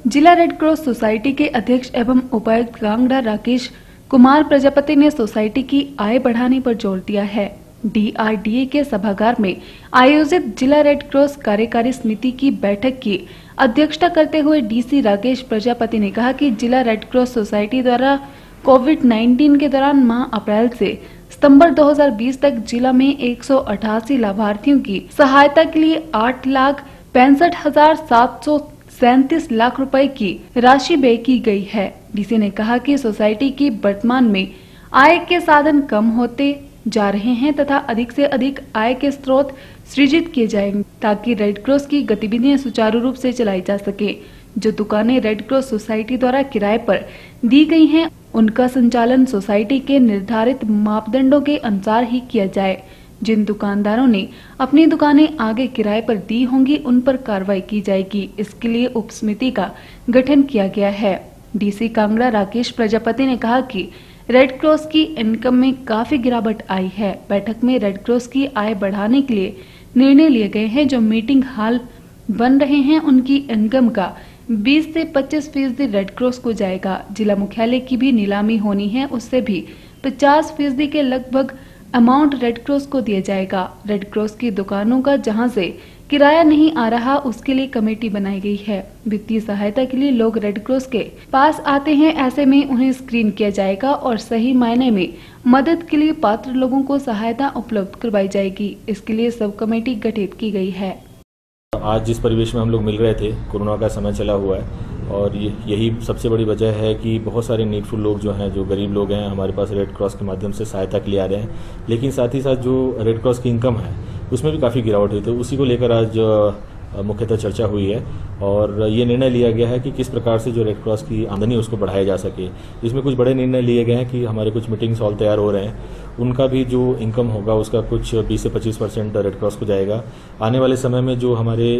जिला red cross society के अध्यक्ष एवं उपायुक्त कांगड़ा राकेश कुमार प्रजापति ने सोसाइटी की आय बढ़ाने पर जोर दिया है। DRDA के सभागार में आयोजित जिला रेड क्रॉस कार्यकारी समिति की बैठक की अध्यक्षता करते हुए DC राकेश प्रजापति ने कहा कि जिला रेड क्रॉस सोसाइटी द्वारा कोविड-19 के दौरान माह अप्रैल से सितंबर 2020 तक जिला में 188 लाभार्थियों की सहायता के लिए 8,65,737 लाख रुपए की राशि व्यय की गई है। डीसी ने कहा कि सोसाइटी की वर्तमान में आय के साधन कम होते जा रहे हैं तथा अधिक से अधिक आय के स्रोत सृजित किए जाएंगे ताकि रेड क्रॉस की गतिविधियां सुचारू रूप से चलाई जा सके। जो दुकानें रेड क्रॉस सोसाइटी द्वारा किराए पर दी गई हैं, उनका संचालन सोसाइटी के निर्धारित मापदंडों के अनुसार ही किया जाए। जिन दुकानदारों ने अपनी दुकानें आगे किराए पर दी होंगी, उन पर कार्रवाई की जाएगी। इसके लिए उप समिति का गठन किया गया है। डीसी कांगड़ा राकेश प्रजापति ने कहा कि रेड क्रॉस की इनकम में काफी गिरावट आई है। बैठक में रेड क्रॉस की आय बढ़ाने के लिए निर्णय लिए गए हैं। जो मीटिंग हॉल बन रहे हैं, उनकी इनकम का 20 से 25% रेड क्रॉस को जाएगा। जिला मुख्यालय की भी नीलामी होनी है, उससे भी 50% के लगभग अमाउंट रेड क्रॉस को दिया जाएगा। रेड क्रॉस की दुकानों का जहां से किराया नहीं आ रहा, उसके लिए कमेटी बनाई गई है। वित्तीय सहायता के लिए लोग रेड क्रॉस के पास आते हैं, ऐसे में उन्हें स्क्रीन किया जाएगा और सही मायने में मदद के लिए पात्र लोगों को सहायता उपलब्ध करवाई जाएगी। इसके लिए सब कमेटी गठित की गई है। आज जिस परिवेश में हम लोग मिल रहे थे, कोरोना का समय चला हुआ है और यही सबसे बड़ी वजह है कि बहुत सारे नीडफुल लोग जो हैं, जो गरीब लोग हैं, हमारे पास रेड क्रॉस के माध्यम से सहायता के लिए आ रहे हैं। लेकिन साथ ही साथ जो रेड क्रॉस की इनकम है, उसमें भी काफ़ी गिरावट हुई, तो उसी को लेकर आज मुख्यतः चर्चा हुई है और ये निर्णय लिया गया है कि किस प्रकार से जो रेड क्रॉस की आमदनी उसको बढ़ाया जा सके। इसमें कुछ बड़े निर्णय लिए गए हैं कि हमारे कुछ मीटिंग्स हॉल तैयार हो रहे हैं, उनका भी जो इनकम होगा उसका कुछ 20 से 25% रेड क्रॉस को जाएगा। आने वाले समय में जो हमारे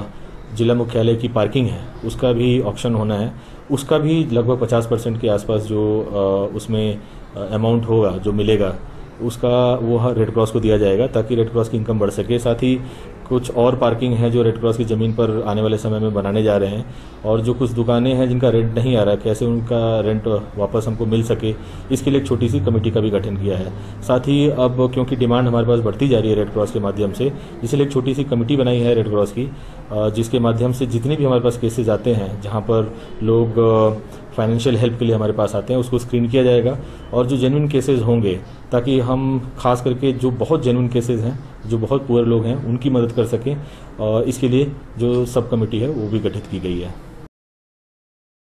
जिला मुख्यालय की पार्किंग है, उसका भी ऑक्शन होना है, उसका भी लगभग 50% के आसपास जो उसमें अमाउंट होगा, जो मिलेगा, उसका वो रेड क्रॉस को दिया जाएगा ताकि रेड क्रॉस की इनकम बढ़ सके। साथ ही कुछ और पार्किंग है जो रेड क्रॉस की ज़मीन पर आने वाले समय में बनाने जा रहे हैं और जो कुछ दुकानें हैं जिनका रेंट नहीं आ रहा, कैसे उनका रेंट वापस हमको मिल सके, इसके लिए एक छोटी सी कमेटी का भी गठन किया है। साथ ही अब क्योंकि डिमांड हमारे पास बढ़ती जा रही है रेड क्रॉस के माध्यम से, इसलिए एक छोटी सी कमेटी बनाई है रेड क्रॉस की, जिसके माध्यम से जितने भी हमारे पास केसेज आते हैं जहाँ पर लोग फाइनेंशियल हेल्प के लिए हमारे पास आते हैं, उसको स्क्रीन किया जाएगा और जो जेन्युइन केसेस होंगे, ताकि हम खास करके जो बहुत जेन्युइन केसेस हैं, जो बहुत पुअर लोग हैं, उनकी मदद कर सकें। और इसके लिए जो सब कमेटी है वो भी गठित की गई है।